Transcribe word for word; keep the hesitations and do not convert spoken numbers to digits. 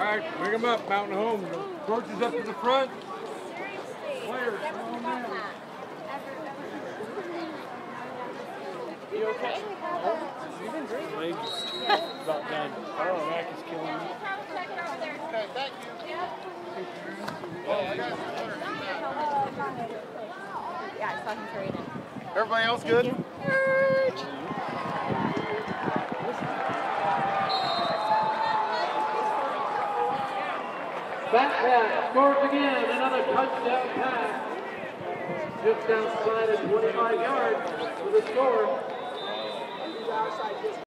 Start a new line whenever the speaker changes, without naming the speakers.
right, bring them up, Mountain Home. Coaches up to the front. Players, come on down.
You okay?
You've been drinking.
Legs about done. Oh, Mac is killing me.
Okay, thank you. Oh, I got
Yeah, I saw him trade in.
Everybody else good?
Back pass scores again, another touchdown pass. Just outside of twenty-five yards for the score.